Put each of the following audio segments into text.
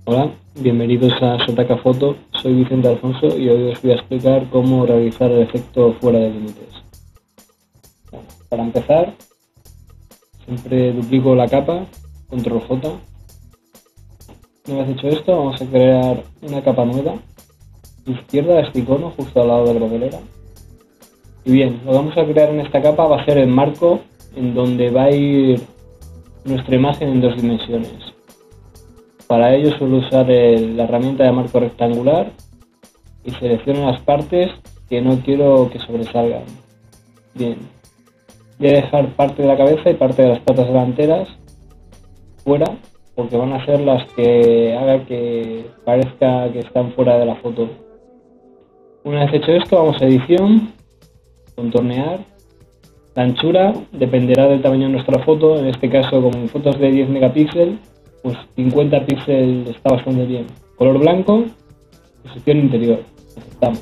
Hola, bienvenidos a Sotaka Foto, soy Vicente Alfonso y hoy os voy a explicar cómo realizar el efecto fuera de límites. Bueno, para empezar, siempre duplico la capa, control J. Una vez hecho esto, vamos a crear una capa nueva. A la izquierda este icono, justo al lado de la papelera. Y bien, lo que vamos a crear en esta capa va a ser el marco en donde va a ir nuestra imagen en dos dimensiones. Para ello suelo usar la herramienta de marco rectangular y selecciono las partes que no quiero que sobresalgan. Bien, voy a dejar parte de la cabeza y parte de las patas delanteras fuera porque van a ser las que hagan que parezca que están fuera de la foto. Una vez hecho esto, vamos a edición, contornear. La anchura dependerá del tamaño de nuestra foto, en este caso como en fotos de 10 megapíxeles, pues 50 píxeles está bastante bien. Color blanco, posición interior, aceptamos.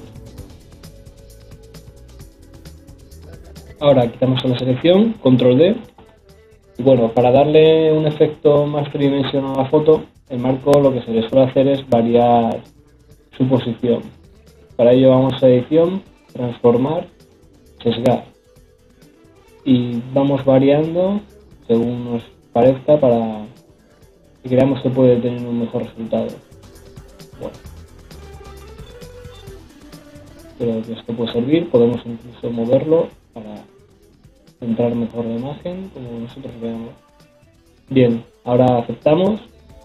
Ahora quitamos la selección, control D. Y bueno, para darle un efecto más tridimensional a la foto, el marco lo que se le suele hacer es variar su posición. Para ello vamos a edición, transformar, sesgar. Y vamos variando según nos parezca para que creamos que puede tener un mejor resultado. Bueno, creo que esto puede servir, podemos incluso moverlo para centrar mejor la imagen como nosotros veamos. Bien, ahora aceptamos.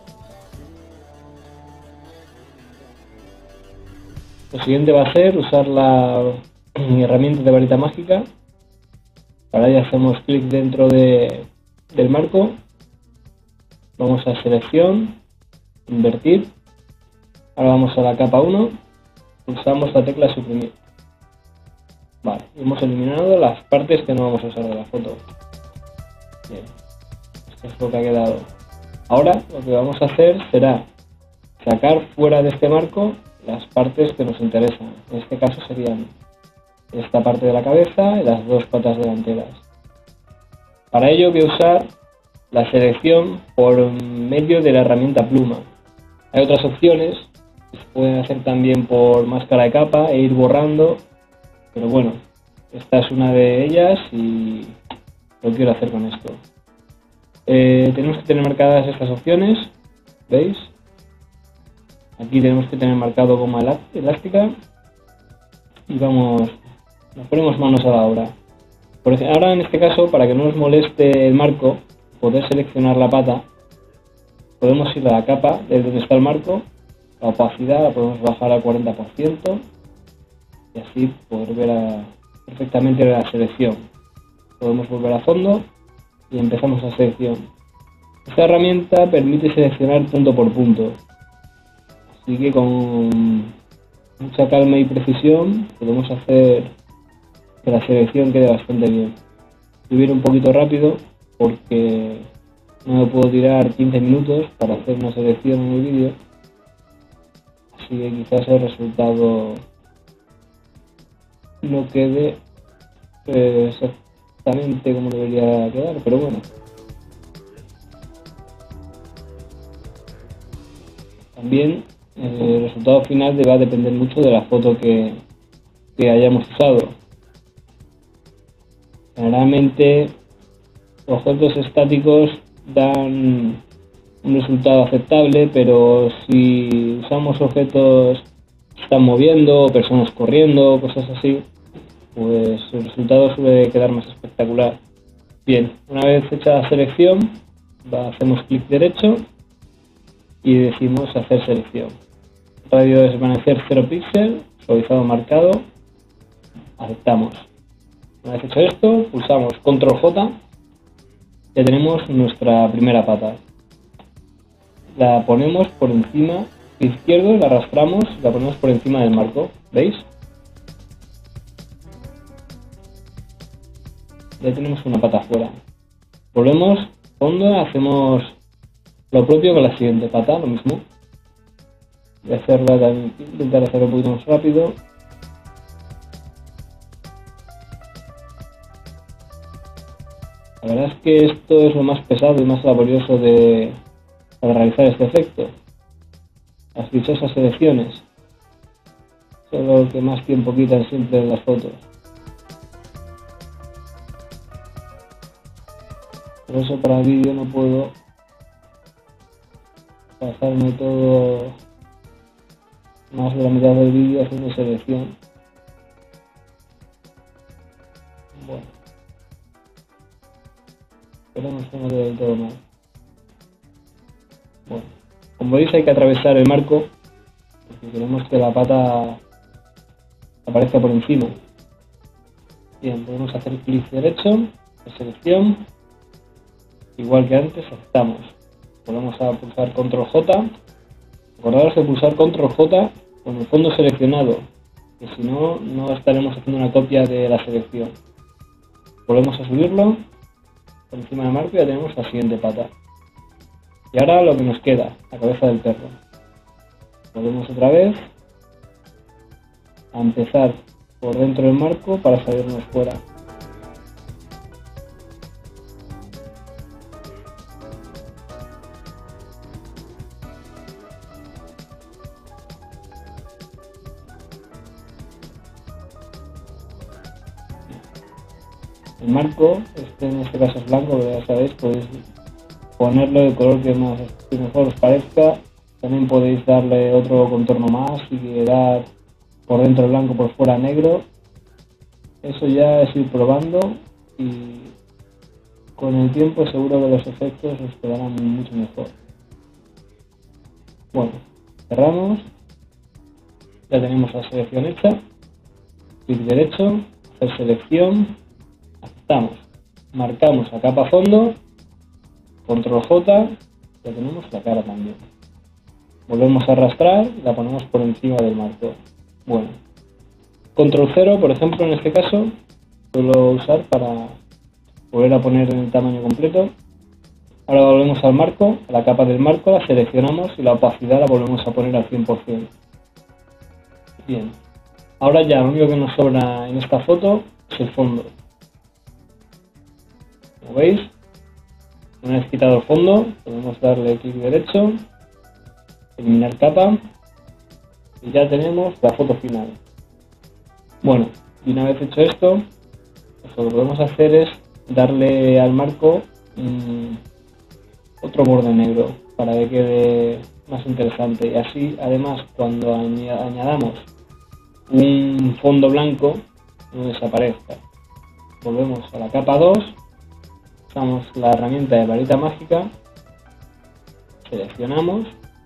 Lo siguiente va a ser usar la herramienta de varita mágica. Para ello hacemos clic dentro del marco. Vamos a selección, invertir. Ahora vamos a la capa 1. Pulsamos la tecla suprimir. Vale, hemos eliminado las partes que no vamos a usar de la foto. Bien, esto es lo que ha quedado. Ahora lo que vamos a hacer será sacar fuera de este marco las partes que nos interesan. En este caso serían esta parte de la cabeza y las dos patas delanteras. Para ello voy a usar la selección por medio de la herramienta pluma. Hay otras opciones que se pueden hacer también por máscara de capa e ir borrando, pero bueno, esta es una de ellas y lo quiero hacer con esto. Tenemos que tener marcadas estas opciones, ¿veis? Aquí tenemos que tener marcado goma elástica y nos ponemos manos a la obra. Por ejemplo, ahora en este caso, para que no nos moleste el marco, poder seleccionar la pata, podemos ir a la capa desde donde está el marco, la opacidad la podemos bajar al 40% y así poder ver perfectamente la selección. Podemos volver a fondo y empezamos la selección. Esta herramienta permite seleccionar punto por punto, así que con mucha calma y precisión podemos hacer que la selección quede bastante bien. Voy a ir un poquito rápido porque no me puedo tirar 15 minutos para hacer una selección en el vídeo, así que quizás el resultado no quede exactamente como debería quedar, pero bueno. También el resultado final va a depender mucho de la foto que hayamos usado. Generalmente los objetos estáticos dan un resultado aceptable, pero si usamos objetos que están moviendo, personas corriendo, cosas así, pues el resultado suele quedar más espectacular. Bien, una vez hecha la selección, hacemos clic derecho y decimos hacer selección. Radio de desvanecer 0 píxel, suavizado marcado, aceptamos. Una vez hecho esto, pulsamos control J. Ya tenemos nuestra primera pata. La ponemos por encima, izquierdo, la arrastramos, la ponemos por encima del marco, ¿veis? Ya tenemos una pata fuera. Volvemos, fondo, hacemos lo propio con la siguiente pata, lo mismo. Voy a intentar hacerlo un poquito más rápido. La verdad es que esto es lo más pesado y más laborioso para realizar este efecto. las dichosas selecciones. Eso es lo que más tiempo quitan siempre en las fotos. Por eso para el vídeo no puedo pasarme todo más de la mitad del vídeo haciendo selección. Bueno, esperemos que no quede del todo mal. Bueno, como veis hay que atravesar el marco porque queremos que la pata aparezca por encima. Bien, podemos hacer clic derecho, de selección, igual que antes, aceptamos. Volvemos a pulsar Control J. Acordaros de pulsar Control J con el fondo seleccionado, que si no, no estaremos haciendo una copia de la selección. Volvemos a subirlo por encima del marco y ya tenemos la siguiente pata. Y ahora lo que nos queda, la cabeza del perro. Volvemos otra vez a empezar por dentro del marco para salirnos fuera. El marco, en este caso es blanco, pero ya sabéis, podéis ponerlo de color que mejor os parezca. También podéis darle otro contorno más y quedar por dentro blanco, por fuera negro. Eso ya es ir probando y con el tiempo seguro que los efectos os quedarán mucho mejor. Bueno, cerramos. Ya tenemos la selección hecha. Clic derecho, hacer selección. Aceptamos, marcamos la capa fondo, Control J, ya tenemos la cara también. Volvemos a arrastrar y la ponemos por encima del marco. Bueno, Control 0, por ejemplo, en este caso, suelo usar para volver a poner en el tamaño completo. Ahora volvemos al marco, a la capa del marco, la seleccionamos y la opacidad la volvemos a poner al 100%. Bien, ahora ya lo único que nos sobra en esta foto es el fondo. Como veis, una vez quitado el fondo, podemos darle clic derecho, eliminar capa y ya tenemos la foto final. Bueno, y una vez hecho esto, lo que podemos hacer es darle al marco otro borde negro para que quede más interesante y así además cuando añadamos un fondo blanco no desaparezca. Volvemos a la capa 2. Usamos la herramienta de varita mágica, seleccionamos,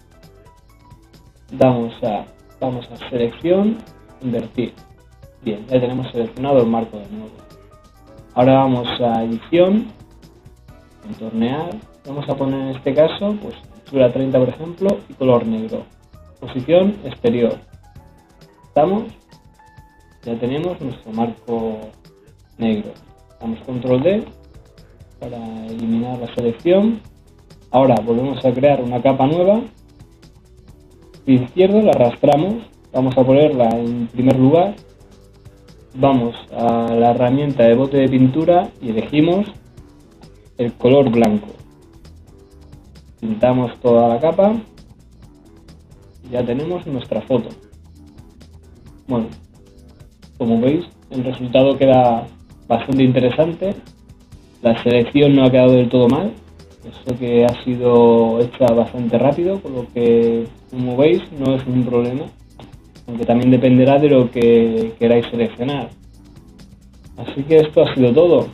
vamos a selección, invertir. Bien, ya tenemos seleccionado el marco de nuevo. Ahora vamos a edición, contornear, vamos a poner en este caso pues textura 30 por ejemplo y color negro. Posición exterior. Estamos, ya tenemos nuestro marco negro. Damos Control D para eliminar la selección. Ahora volvemos a crear una capa nueva. Clic izquierdo, la arrastramos, vamos a ponerla en primer lugar. Vamos a la herramienta de bote de pintura y elegimos el color blanco. Pintamos toda la capa y ya tenemos nuestra foto. Bueno, como veis, el resultado queda bastante interesante. La selección no ha quedado del todo mal, eso que ha sido hecha bastante rápido, por lo que, como veis, no es un problema, aunque también dependerá de lo que queráis seleccionar. Así que esto ha sido todo.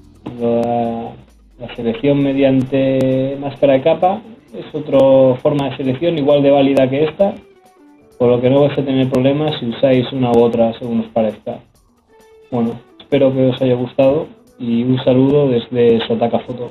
La selección mediante máscara de capa es otra forma de selección igual de válida que esta, por lo que no vais a tener problemas si usáis una u otra según os parezca. Bueno, espero que os haya gustado. Y un saludo desde Sotaka Photo.